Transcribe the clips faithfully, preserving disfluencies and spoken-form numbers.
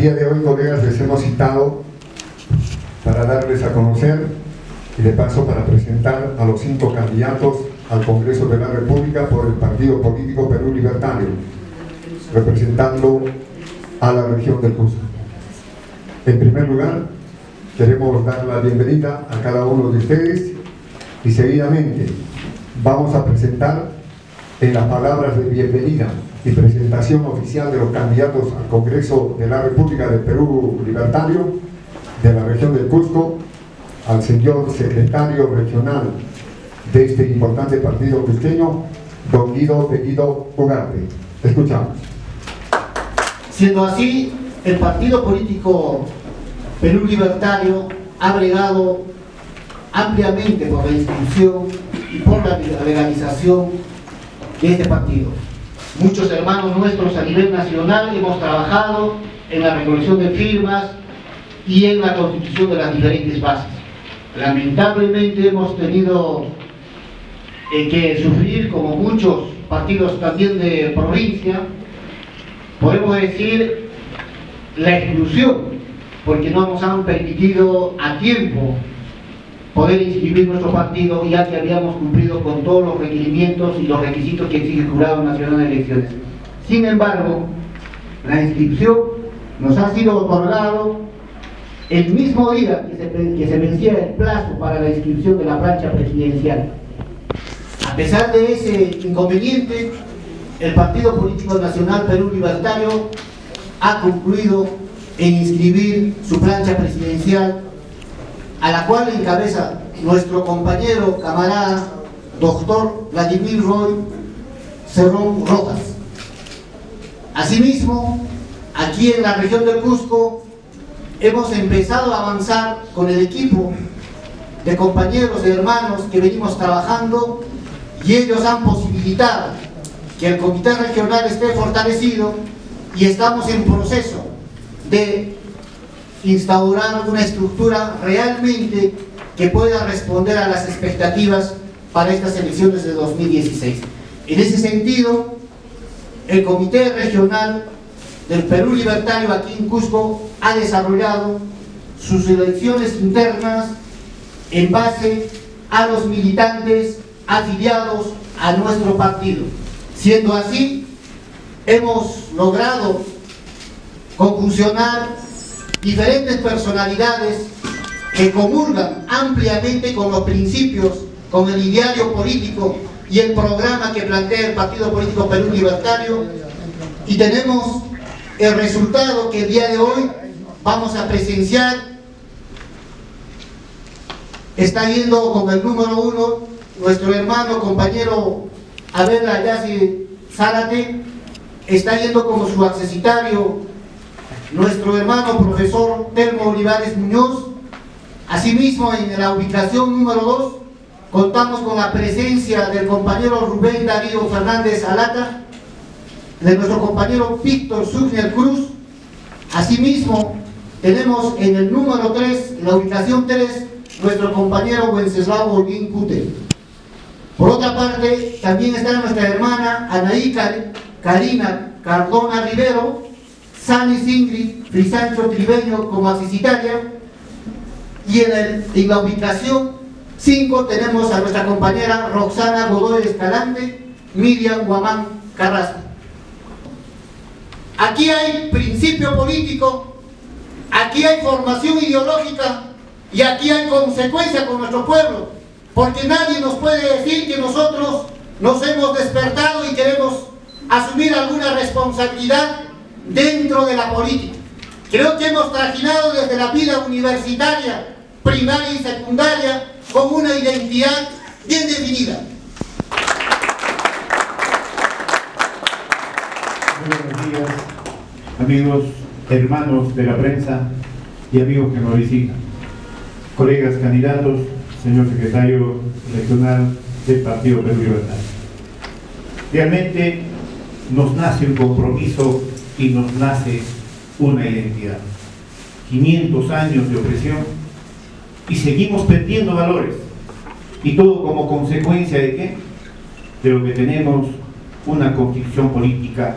día de hoy, colegas, les hemos citado para darles a conocer y de paso para presentar a los cinco candidatos al Congreso de la República por el partido político Perú Libertario, representando a la región del Cusco. En primer lugar, queremos dar la bienvenida a cada uno de ustedes y seguidamente vamos a presentar en las palabras de bienvenida y presentación oficial de los candidatos al Congreso de la República del Perú Libertario de la región del Cusco al señor secretario regional de este importante partido cusqueño, don Guido Bellido Ugarte. Escuchamos. Siendo así, el partido político Perú Libertario ha bregado ampliamente por la inscripción y por la legalización de este partido. Muchos hermanos nuestros a nivel nacional hemos trabajado en la recolección de firmas y en la constitución de las diferentes bases. Lamentablemente hemos tenido eh, que sufrir, como muchos partidos también de provincia, podemos decir, la exclusión, porque no nos han permitido a tiempo poder inscribir nuestro partido, ya que habíamos cumplido con todos los requerimientos y los requisitos que exige el Jurado Nacional de Elecciones. Sin embargo, la inscripción nos ha sido otorgado el mismo día que se, que se vencía el plazo para la inscripción de la plancha presidencial. A pesar de ese inconveniente, el Partido Político Nacional Perú Libertario ha concluido en inscribir su plancha presidencial, a la cual encabeza nuestro compañero, camarada, doctor Vladimir Roy Cerrón Rojas. Asimismo, aquí en la región del Cusco hemos empezado a avanzar con el equipo de compañeros y hermanos que venimos trabajando, y ellos han posibilitado que el comité regional esté fortalecido, y estamos en proceso de instaurar una estructura realmente que pueda responder a las expectativas para estas elecciones de dos mil dieciséis. En ese sentido, el Comité Regional del Perú Libertario aquí en Cusco ha desarrollado sus elecciones internas en base a los militantes afiliados a nuestro partido. Siendo así, hemos logrado conjuncionar diferentes personalidades que comulgan ampliamente con los principios, con el ideario político y el programa que plantea el Partido Político Perú Libertario, y tenemos el resultado que el día de hoy vamos a presenciar. Está yendo con el número uno nuestro hermano, compañero Abel Ayasi Zárate, está yendo como su accesitario nuestro hermano profesor Telmo Olivares Muñoz. Asimismo, en la ubicación número dos contamos con la presencia del compañero Rubén Darío Fernández Alata, de nuestro compañero Víctor Zúñiga Cruz. Asimismo, tenemos en el número tres, en la ubicación tres, nuestro compañero Wenceslao Holguín Cute. Por otra parte, también está nuestra hermana Anaí Karina Cardona Rivero, Sanis Ingrid Frisancho Tribeño como accesitaria, y en, el, en la ubicación cinco tenemos a nuestra compañera Roxana Godoy Escalante, Miriam Guamán Carrasco. Aquí hay principio político, aquí hay formación ideológica y aquí hay consecuencia con nuestro pueblo, porque nadie nos puede decir que nosotros nos hemos despertado y queremos asumir alguna responsabilidad dentro de la política. Creo que hemos trajinado desde la vida universitaria, primaria y secundaria con una identidad bien definida. Buenos días, amigos, hermanos de la prensa y amigos que nos visitan, colegas candidatos, señor secretario regional del Partido Perú Libertario. Realmente nos nace un compromiso y nos nace una identidad. quinientos años de opresión y seguimos perdiendo valores, y todo como consecuencia de qué? De lo que tenemos una constitución política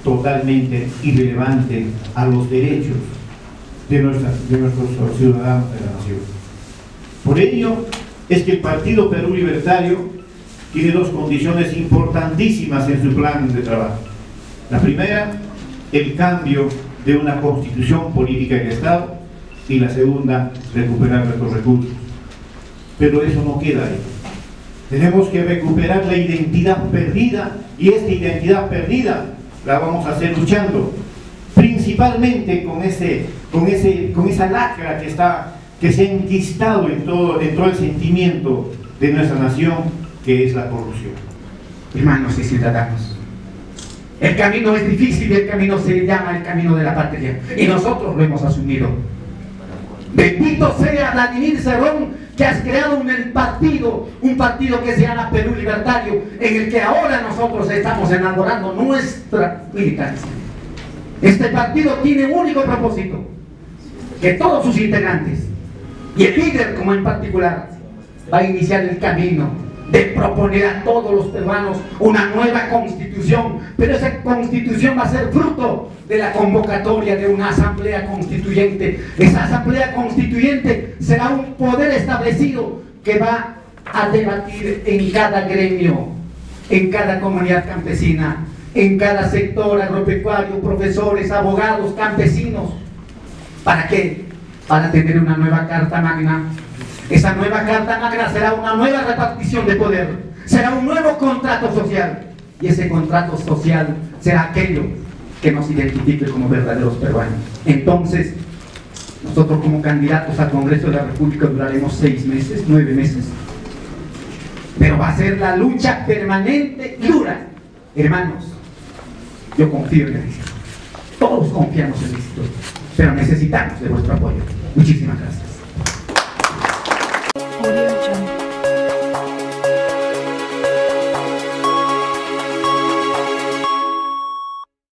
totalmente irrelevante a los derechos de, nuestra, de nuestros ciudadanos de la nación. Por ello es que el Partido Perú Libertario tiene dos condiciones importantísimas en su plan de trabajo. La primera, el cambio de una constitución política del Estado, y la segunda, recuperar nuestros recursos. Pero eso no queda ahí. Tenemos que recuperar la identidad perdida, y esta identidad perdida la vamos a hacer luchando principalmente con, ese, con, ese, con esa lacra que, está, que se ha enquistado en todo, en todo el sentimiento de nuestra nación, que es la corrupción. Hermanos y ciudadanos, el camino es difícil y el camino se llama el camino de la patria, y nosotros lo hemos asumido. Bendito sea Vladimir Cerrón, que has creado un partido, un partido que se llama Perú Libertario, en el que ahora nosotros estamos enamorando nuestra militancia. Este partido tiene un único propósito: que todos sus integrantes, y el líder como en particular, va a iniciar el camino de proponer a todos los peruanos una nueva constitución, pero esa constitución va a ser fruto de la convocatoria de una asamblea constituyente. Esa asamblea constituyente será un poder establecido que va a debatir en cada gremio, en cada comunidad campesina, en cada sector agropecuario, profesores, abogados, campesinos. ¿Para qué? Para tener una nueva Carta Magna. Esa nueva Carta Magna será una nueva repartición de poder, será un nuevo contrato social, y ese contrato social será aquello que nos identifique como verdaderos peruanos. Entonces, nosotros como candidatos al Congreso de la República duraremos seis meses, nueve meses, pero va a ser la lucha permanente y dura. Hermanos, yo confío en el éxito, todos confiamos en el éxito, pero necesitamos de vuestro apoyo. Muchísimas gracias. Audio Jungle.